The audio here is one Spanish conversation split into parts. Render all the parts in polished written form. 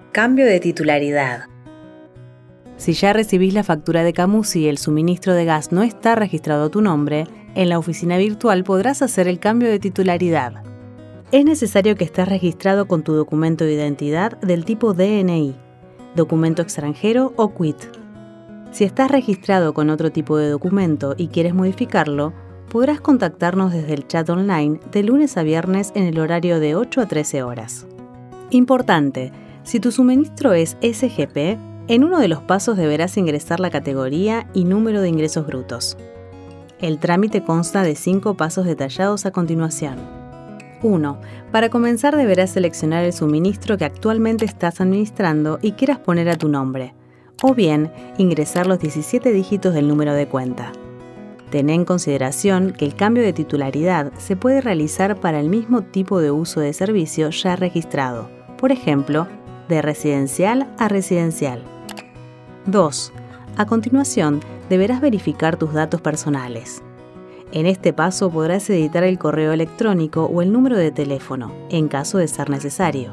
Cambio de titularidad. Si ya recibís la factura de Camusi y el suministro de gas no está registrado a tu nombre, en la oficina virtual podrás hacer el cambio de titularidad. Es necesario que estés registrado con tu documento de identidad del tipo DNI, documento extranjero o quit. Si estás registrado con otro tipo de documento y quieres modificarlo, podrás contactarnos desde el chat online de lunes a viernes en el horario de 8 a 13 horas. Importante, si tu suministro es SGP, en uno de los pasos deberás ingresar la categoría y número de ingresos brutos. El trámite consta de 5 pasos detallados a continuación. 1. Para comenzar deberás seleccionar el suministro que actualmente estás administrando y quieras poner a tu nombre, o bien ingresar los 17 dígitos del número de cuenta. Ten en consideración que el cambio de titularidad se puede realizar para el mismo tipo de uso de servicio ya registrado, por ejemplo, de residencial a residencial. 2. A continuación, deberás verificar tus datos personales. En este paso podrás editar el correo electrónico o el número de teléfono, en caso de ser necesario.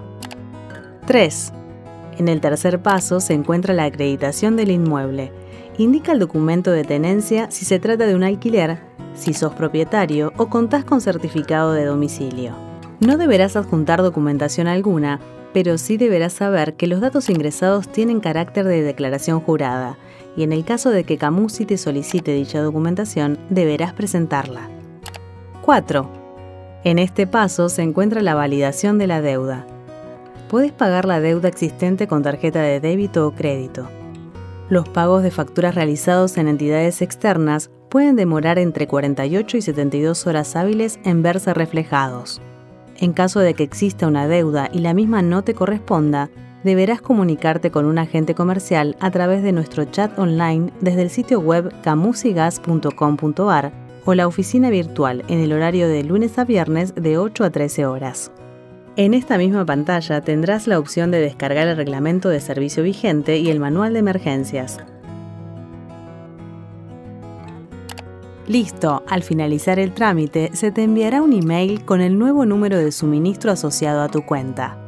3. En el tercer paso se encuentra la acreditación del inmueble. Indica el documento de tenencia si se trata de un alquiler, si sos propietario o contás con certificado de domicilio. No deberás adjuntar documentación alguna, pero sí deberás saber que los datos ingresados tienen carácter de declaración jurada, y en el caso de que Camusi te solicite dicha documentación, deberás presentarla. 4. En este paso se encuentra la validación de la deuda. Puedes pagar la deuda existente con tarjeta de débito o crédito. Los pagos de facturas realizados en entidades externas pueden demorar entre 48 y 72 horas hábiles en verse reflejados. En caso de que exista una deuda y la misma no te corresponda, deberás comunicarte con un agente comercial a través de nuestro chat online desde el sitio web camusigas.com.ar o la oficina virtual en el horario de lunes a viernes de 8 a 13 horas. En esta misma pantalla tendrás la opción de descargar el reglamento de servicio vigente y el manual de emergencias. Listo, al finalizar el trámite se te enviará un email con el nuevo número de suministro asociado a tu cuenta.